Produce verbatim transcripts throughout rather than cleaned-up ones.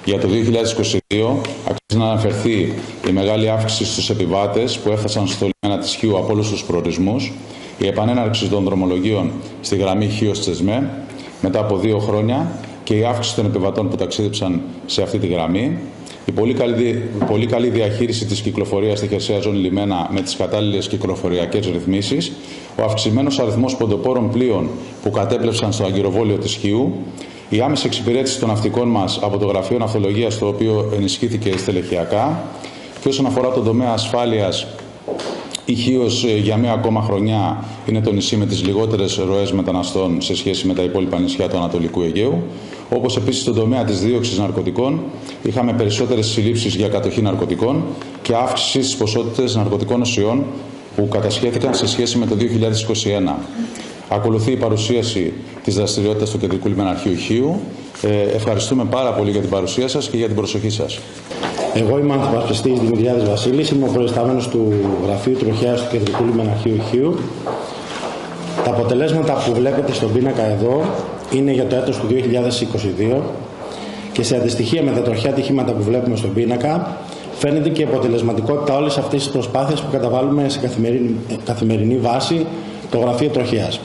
Για το δύο χιλιάδες είκοσι δύο αξίζει να αναφερθεί η μεγάλη αύξηση στους επιβάτες που έφτασαν στο λιμένα της Χίου από όλους τους προορισμούς, η επανέναρξη των δρομολογίων στη γραμμή Χίος-Τσεσμέ μετά από δύο χρόνια και η αύξηση των επιβατών που ταξίδεψαν σε αυτή τη γραμμή, η πολύ καλή, πολύ καλή διαχείριση της κυκλοφορίας στη χερσαία ζώνη λιμένα με τις κατάλληλες κυκλοφοριακές ρυθμίσεις, ο αυξημένος αριθμός ποντοπόρων πλοίων που κατέπλευσαν στο αγκυροβόλιο της Χίου, η άμεση εξυπηρέτηση των ναυτικών μας από το Γραφείο Ναυτολογίας, το οποίο ενισχύθηκε στελεχειακά, και όσον αφορά τον τομέα ασφάλειας, η Χίος για μία ακόμα χρονιά είναι το νησί με τις λιγότερες ροές μεταναστών σε σχέση με τα υπόλοιπα νησιά του Ανατολικού Αιγαίου. Όπως επίσης στον τομέα της δίωξης ναρκωτικών, είχαμε περισσότερες συλλήψεις για κατοχή ναρκωτικών και αύξηση στις ποσότητες ναρκωτικών ουσιών που κατασχέθηκαν σε σχέση με το δύο χιλιάδες είκοσι ένα. Ακολουθεί η παρουσίαση της δραστηριότητας του Κεντρικού Λιμεναρχείου Χίου. Ε, ευχαριστούμε πάρα πολύ για την παρουσία σας και για την προσοχή σας. Εγώ είμαι ανθυπασπιστής Δημητριάδης Βασίλης, είμαι ο προϊστάμενος του Γραφείου Τροχέας του Κεντρικού Λιμεναρχείου Χίου. Τα αποτελέσματα που βλέπετε στον πίνακα εδώ είναι για το έτος του δύο χιλιάδες είκοσι δύο και σε αντιστοιχεία με τα τροχαία ατυχήματα που βλέπουμε στον πίνακα φαίνεται και η αποτελεσματικότητα όλης αυτής της προσπάθειας που καταβάλουμε σε καθημερινή, καθημερινή βάση το Γραφείο Τροχέας.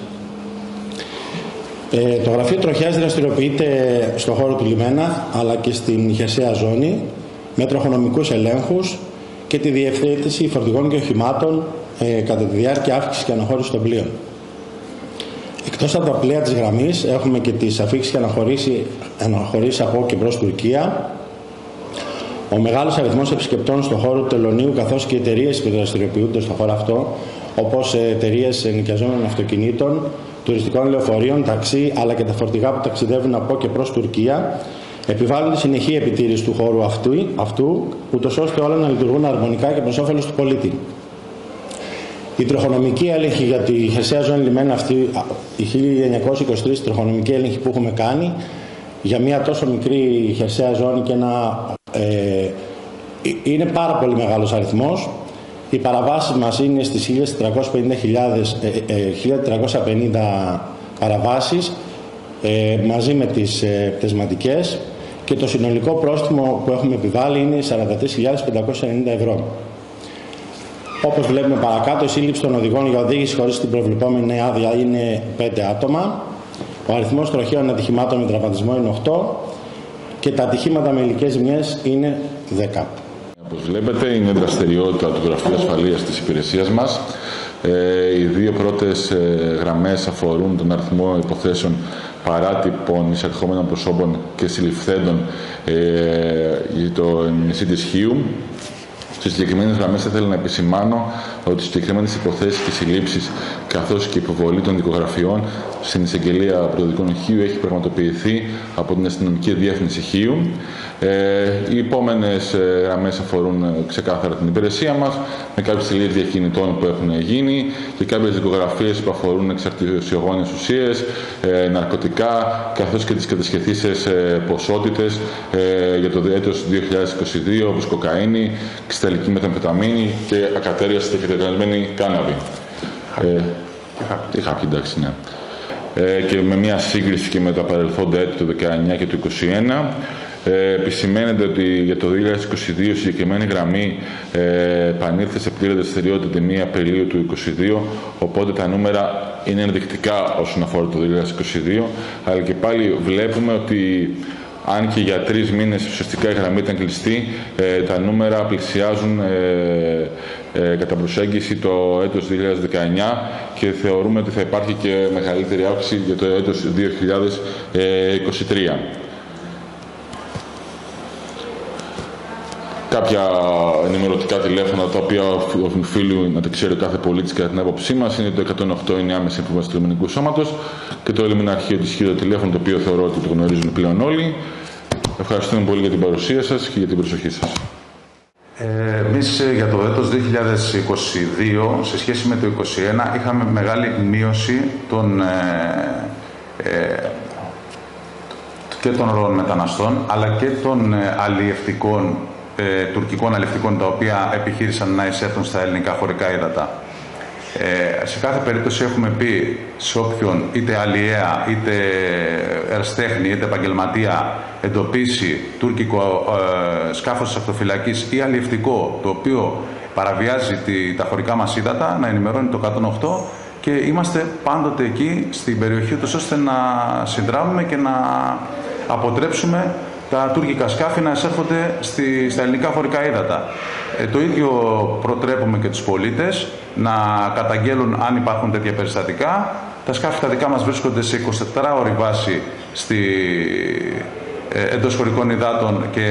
Ε, το Γραφείο Τροχέας δραστηριοποιείται στον χώρο του λιμένα αλλά και στην χερσαία ζώνη με τροχονομικούς ελέγχους και τη διευθέτηση φορτηγών και οχημάτων ε, κατά τη διάρκεια αύξησης και αναχώρησης των πλοίων. Εκτός από τα πλοία της γραμμής έχουμε και τις αφήξεις και αναχωρήσεις από και προς Τουρκία, ο μεγάλος αριθμός επισκεπτών στον χώρο του τελωνίου καθώς και οι εταιρείες που δραστηριοποιούνται στον χώρο αυτό, όπως εταιρείες ενοικιαζόμενων αυτοκινήτων, τουριστικών λεωφορείων, ταξί αλλά και τα φορτηγά που ταξιδεύουν από και προς Τουρκία, επιβάλλουν τη συνεχή επιτήρηση του χώρου αυτού, αυτού ούτως ώστε όλα να λειτουργούν αρμονικά και προς όφελος του πολίτη. Η τροχονομική έλεγχη για τη χερσαία ζώνη λιμένα αυτή, η χίλια εννιακόσια είκοσι τρία τροχονομική έλεγχη που έχουμε κάνει για μια τόσο μικρή χερσαία ζώνη και ένα, ε, είναι πάρα πολύ μεγάλος αριθμός. Οι παραβάσεις μας είναι στις χίλια τετρακόσιες πενήντα παραβάσεις ε, μαζί με τις ε, πτεσματικές και το συνολικό πρόστιμο που έχουμε επιβάλει είναι σαράντα τρεις χιλιάδες πεντακόσια ενενήντα ευρώ. Όπως βλέπουμε παρακάτω, η σύλληψη των οδηγών για οδήγηση χωρίς την προβλεπόμενη άδεια είναι πέντε άτομα, ο αριθμός τροχαίων ατυχημάτων με τραυματισμό είναι οκτώ και τα ατυχήματα με υλικές ζημιές είναι δέκα. Όπως βλέπετε, είναι δραστηριότητα του Γραφείου Ασφαλείας της υπηρεσίας μας. Ε, οι δύο πρώτες ε, γραμμές αφορούν τον αριθμό υποθέσεων παράτυπων εισερχόμενων προσώπων και συλληφθέντων ε, για το νησί της Χίου. Στις συγκεκριμένες γραμμές θα ήθελα να επισημάνω ότι στις συγκεκριμένες υποθέσεις και συλλήψεις καθώς και η υποβολή των δικογραφιών στην εισαγγελία πρωτοδικών Χίου έχει πραγματοποιηθεί από την Αστυνομική Διεύθυνση Χίου. Ε, οι επόμενες ε, γραμμές αφορούν ε, ξεκάθαρα την υπηρεσία μας, με κάποιες τελείες διακινητών που έχουν γίνει και κάποιες δικογραφίες που αφορούν εξαρτησιογόνες ουσίες, ε, ναρκωτικά, καθώς και τις κατασχεθήσεις ε, ποσότητες ε, για το έτος δύο χιλιάδες είκοσι δύο, όπως κοκαίνη, κρυσταλλική μεταμφεταμίνη και ακατέριαστη και τετραλμένη κάναβη. Ε, ή χάπι, εντάξει, ναι. Ε, και με μια σύγκριση και με τα παρελθόντα έτη του δεκαεννιά και του είκοσι ένα, Ε, επισημαίνεται ότι για το δύο χιλιάδες είκοσι δύο η συγκεκριμένη γραμμή ε, επανήλθε σε πλήρη δραστηριότητα τη μία Απριλίου του είκοσι δύο, οπότε τα νούμερα είναι ενδεικτικά όσον αφορά το δύο χιλιάδες είκοσι δύο, αλλά και πάλι βλέπουμε ότι αν και για τρεις μήνες ουσιαστικά η γραμμή ήταν κλειστή, ε, τα νούμερα πλησιάζουν ε, ε, κατά προσέγγιση το έτος δύο χιλιάδες δεκαεννιά και θεωρούμε ότι θα υπάρχει και μεγαλύτερη αύξηση για το έτος δύο χιλιάδες είκοσι τρία. Κάποια ενημερωτικά τηλέφωνα τα οποία οφείλει να τα ξέρει ο κάθε πολίτης κατά την άποψή μας είναι το εκατόν οκτώ, είναι άμεση επίβαση του λιμενικού σώματος, και το λιμεναρχείο της Χίου τηλέφωνο, το οποίο θεωρώ ότι το γνωρίζουν πλέον όλοι. Ευχαριστούμε πολύ για την παρουσία σας και για την προσοχή σας. Ε, εμείς για το έτος δύο χιλιάδες είκοσι δύο σε σχέση με το είκοσι ένα είχαμε μεγάλη μείωση των, ε, ε, και των ροών μεταναστών αλλά και των ε, αλλιευτικών τουρκικών αλλιευτικών τα οποία επιχείρησαν να εισέλθουν στα ελληνικά χωρικά ύδατα. Ε, σε κάθε περίπτωση έχουμε πει σε όποιον είτε αλλιέα, είτε ερστέχνη, είτε επαγγελματία εντοπίσει τουρκικό ε, σκάφος της ακτοφυλακής ή αλλιευτικό το οποίο παραβιάζει τη, τα χωρικά μας ύδατα, να ενημερώνει το εκατόν οκτώ και είμαστε πάντοτε εκεί στην περιοχή τους ώστε να συνδράμουμε και να αποτρέψουμε τα τουρκικά σκάφη να εισέρχονται στη, στα ελληνικά χωρικά ύδατα. Ε, το ίδιο προτρέπουμε και τους πολίτες να καταγγέλουν αν υπάρχουν τέτοια περιστατικά. Τα σκάφη τα δικά μας βρίσκονται σε εικοσιτετράωρη βάση στη, ε, εντός χωρικών υδάτων και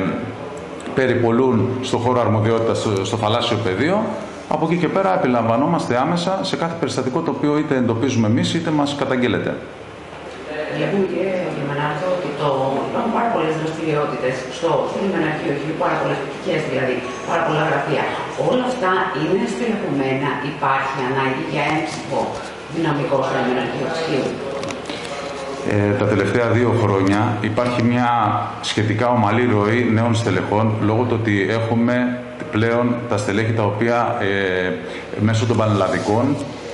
περιπολούν στο χώρο αρμοδιότητας στο, στο θαλάσσιο πεδίο. Από εκεί και πέρα επιλαμβανόμαστε άμεσα σε κάθε περιστατικό το οποίο είτε εντοπίζουμε εμείς είτε μας καταγγέλλεται. Βλέπουμε, κύριε Γερμανάρδο, ότι το, υπάρχουν πάρα πολλές δραστηριότητες στο, στο λιμεναρχείο, έχει πάρα πολλές πτυχές, δηλαδή πάρα πολλά γραφεία. Όλα αυτά είναι στελεχωμένα, υπάρχει ανάγκη για έμψυχο δυναμικό στο λιμεναρχείο της Χίου. Ε, τα τελευταία δύο χρόνια υπάρχει μια σχετικά ομαλή ροή νέων στελεχών λόγω του ότι έχουμε πλέον τα στελέχη τα οποία ε, μέσω των πανελλαδικών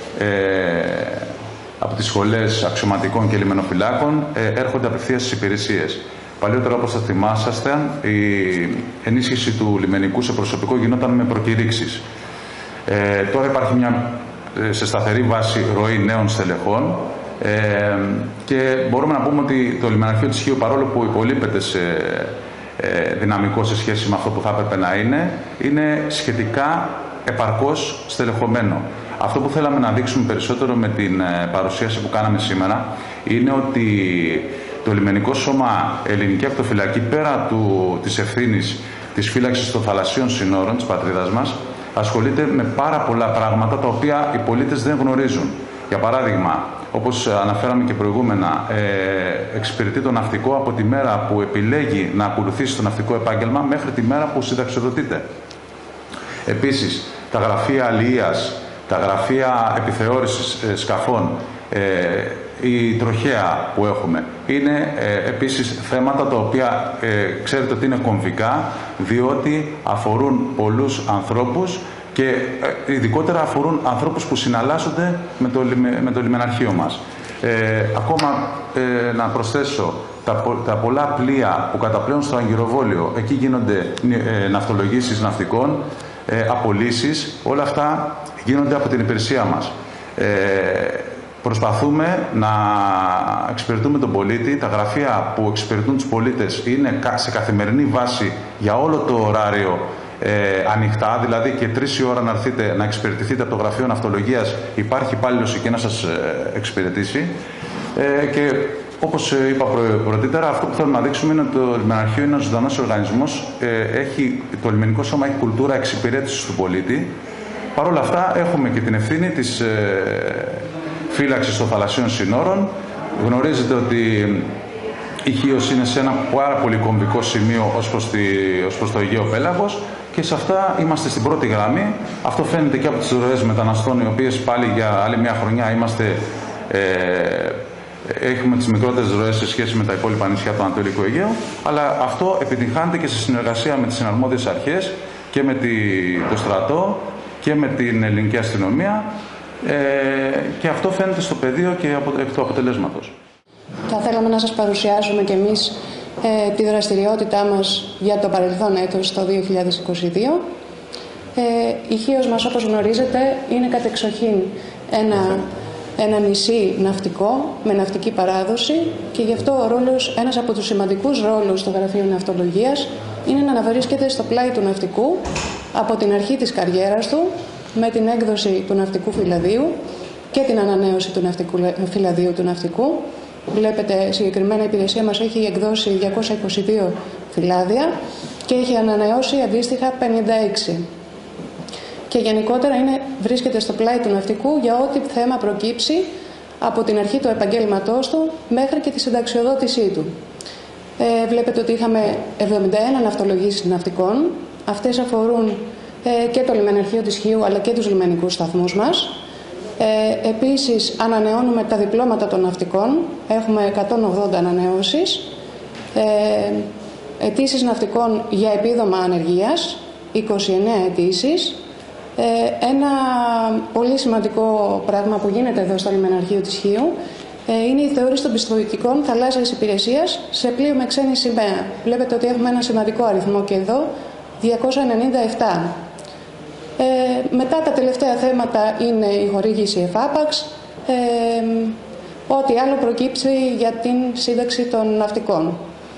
ε, από τις σχολές αξιωματικών και λιμενοφυλάκων ε, έρχονται απευθείας στις υπηρεσίες. Παλιότερα, όπως θα θυμάσαστε, η ενίσχυση του λιμενικού σε προσωπικό γινόταν με προκηρύξεις. Ε, τώρα υπάρχει μια σε σταθερή βάση ροή νέων στελεχών ε, και μπορούμε να πούμε ότι το λιμεναρχείο της Χίου, παρόλο που υπολείπεται σε ε, δυναμικό σε σχέση με αυτό που θα έπρεπε να είναι, είναι σχετικά επαρκώς στελεχωμένο. Αυτό που θέλαμε να δείξουμε περισσότερο με την παρουσίαση που κάναμε σήμερα είναι ότι το λιμενικό σώμα Ελληνική Ακτοφυλακή, πέρα του, της ευθύνης της φύλαξης των θαλασσίων συνόρων της πατρίδας μας, ασχολείται με πάρα πολλά πράγματα τα οποία οι πολίτες δεν γνωρίζουν. Για παράδειγμα, όπως αναφέραμε και προηγούμενα, ε, εξυπηρετεί το ναυτικό από τη μέρα που επιλέγει να ακολουθήσει το ναυτικό επάγγελμα μέχρι τη μέρα που συνταξιοδοτείται. Επίσης, τα γραφεία αλληλείας, τα γραφεία επιθεώρησης ε, σκαφών, ε, η τροχέα που έχουμε, είναι ε, επίσης θέματα τα οποία ε, ξέρετε ότι είναι κομβικά, διότι αφορούν πολλούς ανθρώπους και ε, ειδικότερα αφορούν ανθρώπους που συναλλάσσονται με το, με το λιμεναρχείο μας. Ε, ακόμα ε, να προσθέσω τα, τα πολλά πλοία που καταπλέουν στο Αγκυροβόλιο, εκεί γίνονται ε, ναυτολογήσεις ναυτικών, ε, απολύσεις, όλα αυτά γίνονται από την υπηρεσία μας. Ε, προσπαθούμε να εξυπηρετούμε τον πολίτη. Τα γραφεία που εξυπηρετούν τους πολίτες είναι σε καθημερινή βάση για όλο το ωράριο ε, ανοιχτά, δηλαδή και τρεις η ώρα να έρθετε να εξυπηρετηθείτε από το γραφείο ναυτολογίας, υπάρχει υπάλληλος εκεί να σας ε, εξυπηρετήσει. Ε, και όπως είπα πρωτήτερα, αυτό που θέλουμε να δείξουμε είναι ότι το λιμεναρχείο είναι ένας ζωντανός οργανισμός. Ε, έχει, το λιμενικό σώμα έχει κουλτούρα εξυπηρέτησης του πολίτη. Παρ' όλα αυτά έχουμε και την ευθύνη της ε, φύλαξης των θαλασσίων συνόρων. Γνωρίζετε ότι η Χίος είναι σε ένα πάρα πολύ κομβικό σημείο ως προς, τη, ως προς το Αιγαίο Πέλαγος και σε αυτά είμαστε στην πρώτη γραμμή. Αυτό φαίνεται και από τις ροές μεταναστών, οι οποίες πάλι για άλλη μια χρονιά είμαστε, ε, έχουμε τις μικρότερες ροές σε σχέση με τα υπόλοιπα νησιά του Ανατολικού Αιγαίου, αλλά αυτό επιτυγχάνεται και σε συνεργασία με τις συναρμόδιες αρχές και με τη, το στρατό και με την ελληνική αστυνομία, ε, και αυτό φαίνεται στο πεδίο και από, εκ του αποτελέσματος. Θα θέλαμε να σας παρουσιάσουμε και εμείς ε, τη δραστηριότητά μας για το παρελθόν έτος, το δύο χιλιάδες είκοσι δύο. Ε, η Χίος μας, όπως γνωρίζετε, είναι κατεξοχήν ένα, ένα νησί ναυτικό με ναυτική παράδοση και γι' αυτό ο ρόλος, ένας από τους σημαντικούς ρόλους του Γραφείου Ναυτολογίας είναι να αναβρίσκεται στο πλάι του ναυτικού από την αρχή της καριέρας του, με την έκδοση του ναυτικού φυλαδίου και την ανανέωση του ναυτικού, φυλαδίου του ναυτικού. Βλέπετε, συγκεκριμένα η υπηρεσία μας έχει εκδώσει διακόσια είκοσι δύο φυλάδια και έχει ανανεώσει αντίστοιχα πενήντα έξι. Και γενικότερα είναι, βρίσκεται στο πλάι του ναυτικού για ό,τι θέμα προκύψει από την αρχή του επαγγέλματός του μέχρι και τη συνταξιοδότησή του. Ε, βλέπετε ότι είχαμε εβδομήντα ένα ναυτολογήσεις ναυτικών. Αυτές αφορούν ε, και το λιμεναρχείο της Χίου αλλά και τους λιμενικούς σταθμούς μας. Ε, επίσης ανανεώνουμε τα διπλώματα των ναυτικών. Έχουμε εκατόν ογδόντα ανανεώσεις. Ε, αιτήσεις ναυτικών για επίδομα ανεργίας, είκοσι εννέα αιτήσεις. Ένα πολύ σημαντικό πράγμα που γίνεται εδώ στο λιμεναρχείο της Χίου είναι η θεώρηση των πιστοποιητικών θαλάσσιας υπηρεσίας σε πλοίο με ξένη σημαία. Βλέπετε ότι έχουμε ένα σημαντικό αριθμό και εδώ, διακόσια ενενήντα επτά. Ε, μετά τα τελευταία θέματα είναι η χορήγηση εφάπαξ, ε, ό,τι άλλο προκύψει για την σύνταξη των ναυτικών.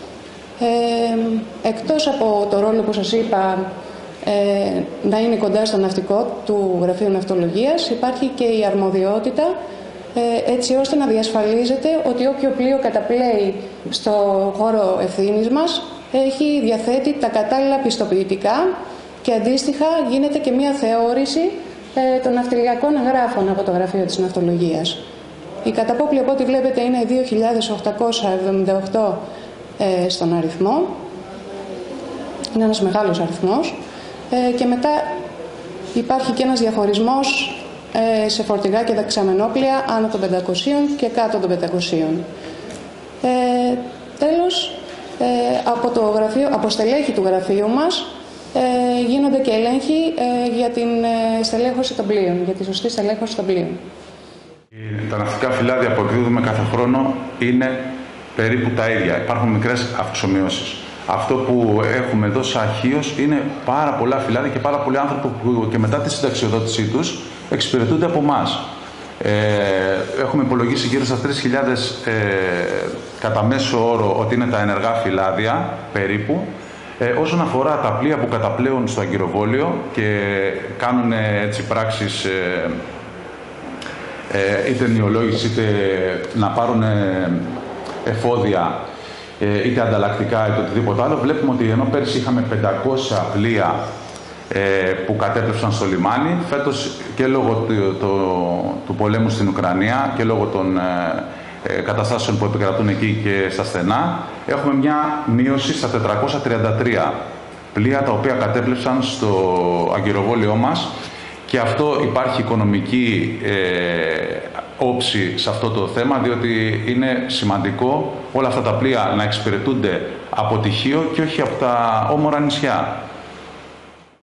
Ε, εκτός από το ρόλο που σας είπα, ε, να είναι κοντά στο ναυτικό του Γραφείου Ναυτολογίας, υπάρχει και η αρμοδιότητα ε, έτσι ώστε να διασφαλίζεται ότι όποιο πλοίο καταπλέει στο χώρο ευθύνης μας έχει διαθέτει τα κατάλληλα πιστοποιητικά και αντίστοιχα γίνεται και μία θεώρηση ε, των ναυτιλιακών εγγράφων από το Γραφείο της Ναυτολογίας. Η καταπόπλη, από ό,τι βλέπετε, είναι δύο χιλιάδες οκτακόσια εβδομήντα οκτώ ε, στον αριθμό. Είναι ένας μεγάλος αριθμός. Ε, και μετά υπάρχει και ένας διαχωρισμός ε, σε φορτηγά και δεξαμενόπλια άνω των πεντακοσίων και κάτω των πεντακοσίων. Ε, τέλος, ε, από, το γραφείο, από στελέχη του γραφείου μας ε, γίνονται και ελέγχοι ε, για την ε, στελέχωση των πλοίων, για τη σωστή στελέχωση των πλοίων. Τα ναυτικά φυλάδια που εκδίδουμε κάθε χρόνο είναι περίπου τα ίδια. Υπάρχουν μικρές αυξομοιώσεις. Αυτό που έχουμε εδώ σαν Χίος είναι πάρα πολλά φυλάδια και πάρα πολλοί άνθρωποι που και μετά τη συνταξιοδότησή τους εξυπηρετούνται από εμάς. Ε, έχουμε υπολογίσει γύρω στα τρεις χιλιάδες ε, κατά μέσο όρο ότι είναι τα ενεργά φυλάδια περίπου. Ε, όσον αφορά τα πλοία που καταπλέουν στο αγκυροβόλιο και κάνουν έτσι πράξεις ε, ε, είτε νιολόγηση είτε να πάρουν ε, εφόδια είτε ανταλλακτικά είτε οτιδήποτε άλλο, βλέπουμε ότι ενώ πέρσι είχαμε πεντακόσια πλοία ε, που κατέπλευσαν στο λιμάνι, φέτος και λόγω του, το, του πολέμου στην Ουκρανία και λόγω των ε, καταστάσεων που επικρατούν εκεί και στα στενά, έχουμε μια μείωση στα τετρακόσια τριάντα τρία πλοία τα οποία κατέπλευσαν στο αγκυροβόλιό μας και αυτό υπάρχει οικονομική ε, όψη σε αυτό το θέμα, διότι είναι σημαντικό όλα αυτά τα πλοία να εξυπηρετούνται από τη Χίο και όχι από τα όμορα νησιά.